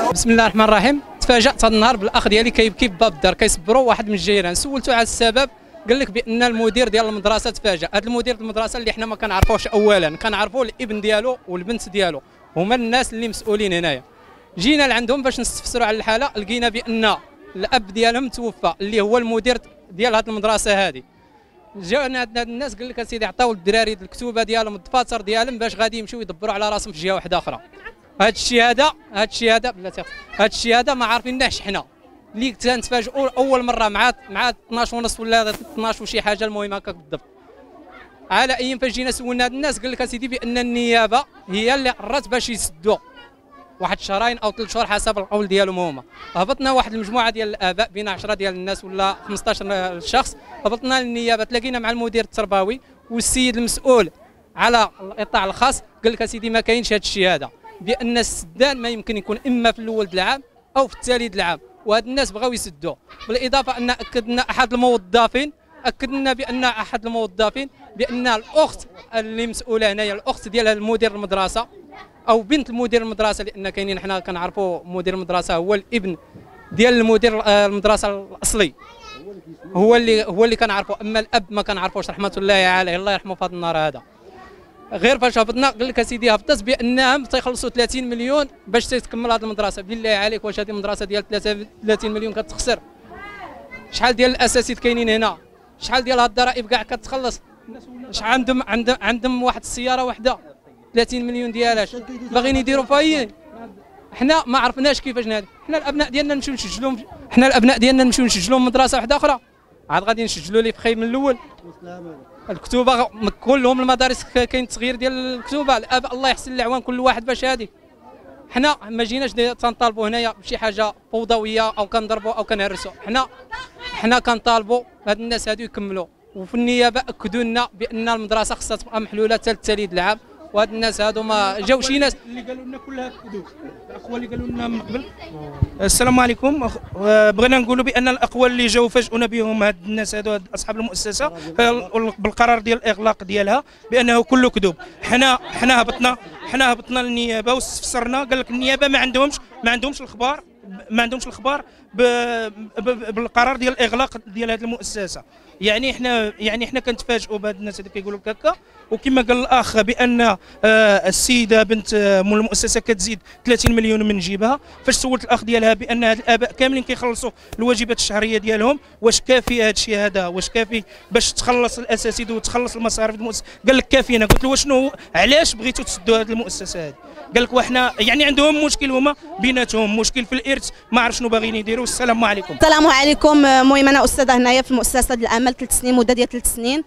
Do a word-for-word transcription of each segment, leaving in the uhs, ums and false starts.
بسم الله الرحمن الرحيم. تفاجأت هذا النهار بالاخ ديالي كيبكي بباب الدار كيصبروا واحد من الجيران، سولته على السبب قال لك بان المدير ديال المدرسه تفاجأ. هذا المدير ديال المدرسه اللي حنا ما كنعرفوش، اولا كنعرفوا الابن ديالو والبنت ديالو هما الناس اللي مسؤولين هنايا. جينا لعندهم باش نستفسروا على الحاله، لقينا بان الاب ديالهم توفى اللي هو المدير ديال هذه المدرسه هذه. جانا هاد الناس قال لك اسيدي عطاو للدراري الكتوبه ديالهم الدفاتر ديالهم باش غادي يمشيو يدبروا على راسهم في جهه واحده اخرى. هاد الشيء هذا هاد الشيء هذا بلاتي هاد الشيء هذا ما عارفيناش حنا، اللي تنتفاجئوا اول مره مع مع اثناش ونص ولا اثناش وشي حاجه، المهم هكاك بالضبط. على اي فاش جينا سولنا هاد الناس قال لك اسيدي بان النيابه هي اللي قررت باش يسدوا واحد شهرين او ثلاث شهور حسب القول ديالهم هما. هبطنا واحد المجموعه ديال الاباء بين عشرة ديال الناس ولا خمسطاش شخص، هبطنا للنيابه تلاقينا مع المدير التربوي والسيد المسؤول على الاطاع الخاص. قال لك اسيدي ما كاينش هذا الشيء هذا، بان السدان ما يمكن يكون اما في الاول د العام او في الثالث د العام، وهاد الناس بغاو يسدوا. بالاضافه ان اكدنا احد الموظفين اكدنا بان احد الموظفين بان الاخت اللي مسؤوله هنايا، الاخت ديال المدير المدرسه او بنت المدير المدرسه، لان كاينين حنا كنعرفوا مدير المدرسه هو الابن ديال المدير المدرسه الاصلي، هو اللي هو اللي كنعرفوا، اما الاب ما كنعرفوش رحمه الله عليه الله يرحمه في هذا النهار هذا. غير فاش هبطنا قال لك اسيدي هبطت بانهم تيخلصوا ثلاثين مليون باش تكمل هذه المدرسه. بالله عليك واش هذه المدرسه ديال ثلاثين مليون كتخسر؟ شحال ديال الاساسيات كاينين هنا؟ شحال ديال هاد الضرائب كاع كتخلص؟ شحال عندهم عندهم عندهم واحد السياره واحده ثلاثين مليون ديالاش باغيين يديروا فاي. حنا ما عرفناش كيفاش نهار حنا الابناء ديالنا نمشيو نسجلوهم، حنا الابناء ديالنا نمشيو نسجلوهم مدرسه واحده اخرى، عاد غادي نسجلوا لي في خير من الاول. الكتوبه كلهم المدارس كاين تغيير ديال الكتوبه. الاباء الله يحسن العوان كل واحد باش هادي. حنا ما جيناش تنطالبوا هنايا بشي حاجه فوضويه او كنضربوا او كنهرسوا، حنا حنا كنطالبوا هاد الناس هادو يكملوا. وفي النيابه اكدوا لنا بان المدرسه خصها تبقى محلوله حتى الثالث العام، وهاد الناس هادو ما جاو شي ناس اللي قالوا لنا كلها كذوب. الاقوال اللي قالوا لنا من قبل. السلام عليكم. بغينا نقولوا بان الاقوال اللي جاوا فاجئونا بهم هاد الناس هادو هاد اصحاب المؤسسه بالقرار ديال الاغلاق ديالها بانه كله كذوب. حنا حنا هبطنا حنا هبطنا للنيابه واستفسرنا، قال لك النيابه ما عندهمش ما عندهمش الخبار ما عندهمش الخبار بالقرار ديال الاغلاق ديال هذه المؤسسه. يعني احنا يعني احنا كنتفاجئوا بهاد الناس اللي كيقولوا لك هكا. وكما قال الاخ بان آه السيده بنت آه مول المؤسسه كتزيد ثلاثين مليون من جيبها. فاش سولت الاخ ديالها بان هاد الاباء كاملين كيخلصوا الواجبات الشهريه ديالهم، واش كافي هذا الشيء هذا؟ واش كافي باش تخلص الاساسيد وتخلص المصاريف المؤسسه؟ قال لك كافي. انا قلت له وشنو علاش بغيتوا تسدوا هذه المؤسسه هذه؟ قال لك وحنا يعني عندهم مشكل هما بيناتهم، مشكل في الارث، ما عرف شنو باغيين يديروا. السلام عليكم. السلام عليكم. المهم انا استاذه هنايا في المؤسسه ديال العمل ثلاث سنين، مده ديال ثلاث سنين.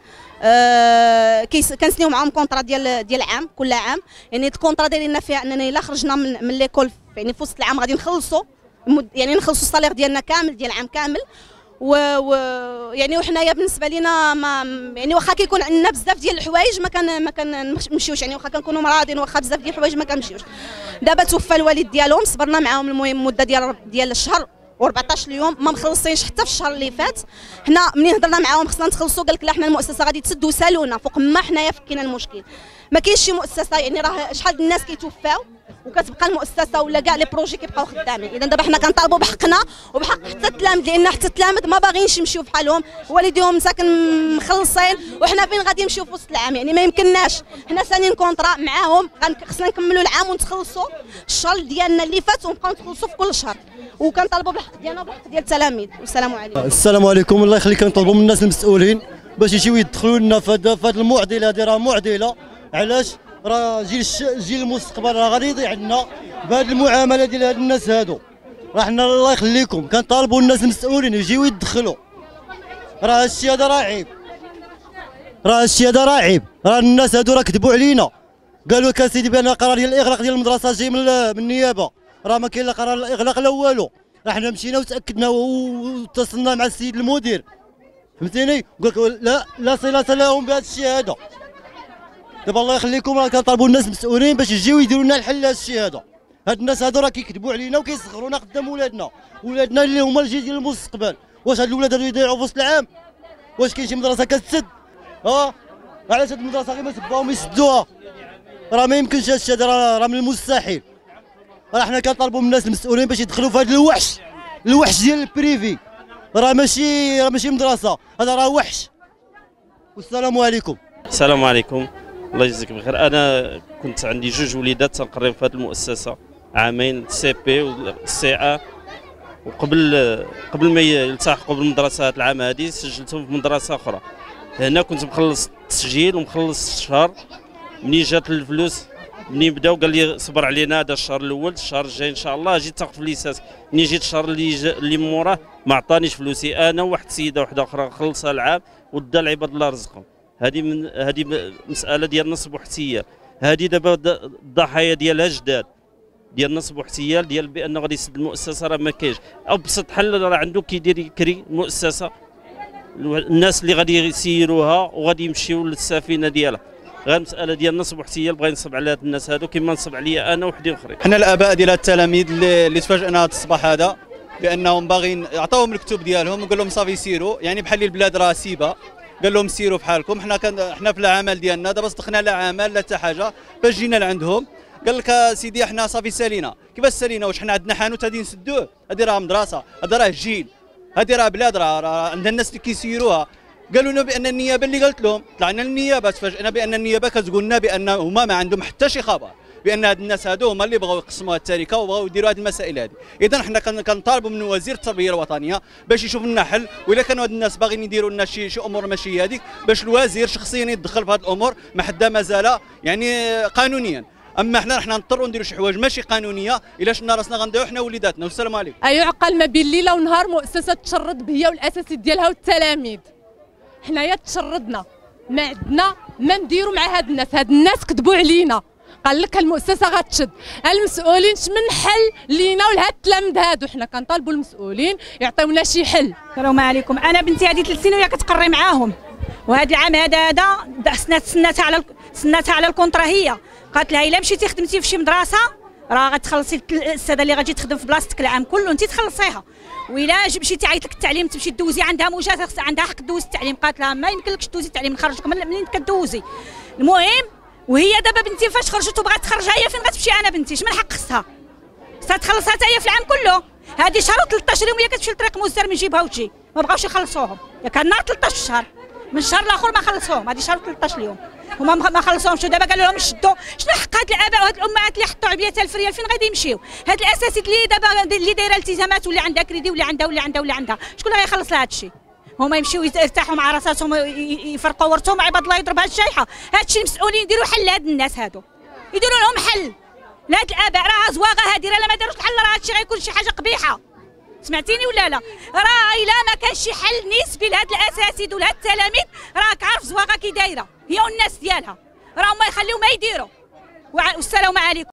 أه كنسنيو معاهم كونطرا ديال ديال عام كل عام. يعني الكونطرا دايرين فيها اننا الا خرجنا من, من ليكول يعني في وسط العام غادي نخلصوا، يعني نخلصوا الصالير ديالنا كامل ديال العام كامل. و, و يعني وحنايا بالنسبه لينا ما يعني واخا كيكون عندنا بزاف ديال الحوايج ما كان ما كنمشيوش، يعني واخا كنكونوا مراضين واخا بزاف ديال الحوايج ما كنمشيوش. دابا توفى الوالد ديالهم، صبرنا معاهم المهم مده ديال ديال الشهر و14 يوم، ما مخلصينش حتى في الشهر اللي فات. حنا منين هضرنا معاهم خصنا نتخلصوا، قال لك لا حنا المؤسسه غادي تسد وسالونا فوق ما حنايا فكينا المشكل. ما كاينش شي مؤسسه، يعني راه شحال الناس كيتوفاو وكتبقى المؤسسه ولا كاع لي بروجي كيبقاو خدامين. اذا دابا حنا كنطالبوا بحقنا وبحق حتى التلاميذ، لان حتى التلاميذ ما باغيينش يمشيو بحالهم، والديهم مساكن مخلصين وحنا فين غادي نمشيو في وسط العام؟ يعني ما يمكنناش. حنا سانين كونطرا معاهم خصنا نكملوا العام ونتخلصوا الشهر ديالنا اللي فات ونبقاو نتخلصوا في كل شهر، وكنطالبوا بالحق ديالنا وبالحق ديال التلاميذ. والسلام عليكم. السلام عليكم. الله يخليك. كنطلبوا من الناس المسؤولين باش يجيو يدخلوا لنا في هذه المعضله هذه. راه معضله علاش؟ راه جيل جيل المستقبل راه غادي يضيع عندنا بهذه المعامله ديال هاد الناس هادو. راه حنا الله يخليكم كنطالبوا الناس المسؤولين يجيو يدخلوا. راه هادشي هذا راه عيب، راه هادشي هذا راه عيب. راه الناس هادو راه كذبوا علينا، قالوا لك اسيدي بان قرار ديال الاغلاق ديال المدرسه جاي من من النيابه. راه ما كاين لا قرار الاغلاق لا والو. راه حنا مشينا وتاكدنا واتصلنا مع السيد المدير، فهمتيني؟ قال لك لا لا صله لهم بهذا الشيء هذا. دابا الله يخليكم راه كنطالبوا الناس المسؤولين باش يجيو يديروا لنا الحل لهذا الشيء هذا. هاد الناس هادو راه كيكذبوا علينا وكيصغرونا قدام ولادنا، ولادنا اللي هما الجيل ديال المستقبل. واش هاد الولاد هادو يضيعوا في وسط العام؟ واش كاين شي مدرسه كتسد؟ اه علاش هاد المدرسه غير ما سباهم يسدوها؟ راه ما يمكنش هادشي هذا، راه من المستحيل. راه حنا كنطالبوا من الناس المسؤولين باش يدخلوا في هذا الوحش، الوحش ديال البريفي. راه ماشي راه ماشي مدرسه، هذا راه وحش. والسلام عليكم. السلام عليكم، الله يجزيك بخير. انا كنت عندي جوج وليدات تنقريو في هذه المؤسسه عامين سي بي والسي ا، وقبل قبل ما يلتحقوا بالمدرسه العام هذه سجلتهم في مدرسه اخرى. هنا كنت مخلص التسجيل ومخلص الشهر. منين جات الفلوس، منين بداو قال لي صبر علينا هذا الشهر الاول، الشهر الجاي ان شاء الله جيت تاخذ في ليسانس. منين جيت الشهر اللي جا اللي موراه ما عطانيش فلوسي، انا وواحد السيده واحده اخرى خلصها العام ودا العباد الله رزقهم. هذه من هذه مساله ديال نصب واحتيال. هذه دابا الضحايا ديالها جداد ديال نصب واحتيال، ديال بانه غادي يسد المؤسسه راه ما كاينش. ابسط حل راه عنده كيدير يكري المؤسسه، الناس اللي غادي يسيروها وغادي يمشيو للسفينه ديالها. غير مساله ديال نصب واحتيال بغا ينصب على هاد الناس هادو كما نصب عليا انا وحدين اخرين. حنا الاباء ديال التلاميذ اللي, اللي تفاجئنا هذا الصباح هذا بانهم باغيين عطاوهم الكتب ديالهم وقال لهم صافي سيروا، يعني بحال البلاد راه سيبه، قال لهم سيروا بحالكم. حنا كان حنا في العمل ديالنا دابا صدقنا لا عمل لا حتى حاجه. فاش جينا لعندهم قال لك سيدي حنا صافي سالينا. كيفاش سالينا؟ واش حنا عندنا حانوت غادي نسدوه؟ هذه راه مدرسه، هذا راه جيل، هذه راه بلاد، راه, راه عندنا الناس اللي كيسيروها. قالوا لنا بان النيابه اللي قالت لهم، طلعنا للنيابه تفاجئنا بان النيابه كتقول لنا بان هما ما عندهم حتى شي خبر بان هاد الناس هادو هما اللي بغاو يقسموا التركه وبغاو يديروا هاد المسائل هذه. اذا حنا كنطالبوا من وزير التربيه الوطنيه باش يشوف لنا حل، والا كانوا هاد الناس باغيين يديروا لنا شي شي امور ماشي هذيك باش الوزير شخصيا يتدخل في هاد الامور ما حدا مازال يعني قانونيا. اما حنا حنا نضطروا نديروا شي حوايج ماشي قانونيه الا شفنا راسنا غنضيعوا حنا وليداتنا. والسلام عليكم. يعقل ما بين ليله ونهار مؤسسه تشرد بهي والاساسي ديالها والتلاميذ. حنايا تشردنا، ما عندنا ما نديروا مع هاد الناس. هاد الناس كذبوا علينا، قال لك المؤسسه غتشد. المسؤولين من حل لينا ولهاد التلاميذ هادو؟ حنا كنطالبوا المسؤولين يعطيونا شي حل. السلام عليكم. انا بنتي هذه ثلاث سنين وهي كتقري معاهم، وهذا العام هذا هذا سنات سناتها على سناتها على الكونطرا. هي قالت لها الا مشيتي خدمتي في شي مدرسه راه غتخلصي الساده اللي غتجي تخدم في بلاصتك العام كله انت تخلصيها، وإلا مشيتي عيط لك التعليم تمشي دوزي عندها موجات عندها حق دوزي التعليم. قالت لها ما يمكنلكش دوزي التعليم، نخرجك منين كدوزي. المهم وهي دابا بنتي فاش خرجت وبغات تخرجها هي فين غتمشي؟ انا بنتي شمن حق خصها؟ ستخلصها حتى هي في العام كله. هذه شهر ثلاثطاش يوم هي كتمشي لطريق مزدر من جيبها وتجي، ما بغاوش يخلصوهم. كان نهار ثلاثطاش شهر من الشهر الاخر ما خلصوهم. هذه شهر ثلاثطاش اليوم هما ما خلصوهمش. دابا قالوا لهم شدوا. شنو حق هاد الاباء وهاد الامهات اللي حطوا عبيه ألف ريال فين غادي يمشيو؟ هاد الاساسيات اللي دابا اللي دايره التزامات واللي عندها كريدي واللي عندها واللي عندها واللي عندها، شكون اللي غيخلص لها هاد الشيء؟ هما يمشيو يرتاحوا مع راساتهم يفرقوا ورثهم عباد الله يضرب هاد الشيحه. هاد الشيء المسؤولين يديروا حل لهاد الناس هادو، يديروا لهم حل لهاد الاباء. راه زواغه هادي، راه لا ما داروش الحل راه هادشي غيكون شي حاجه قبيحه. سمعتيني ولا لا؟ راه الا ما كانش شي حل نسبي لهاد الاساتذه ولهاد التلاميذ راك عارف زواغه كي دايره هي والناس ديالها، راهم ما يخليو ما يديروا. والسلام عليكم.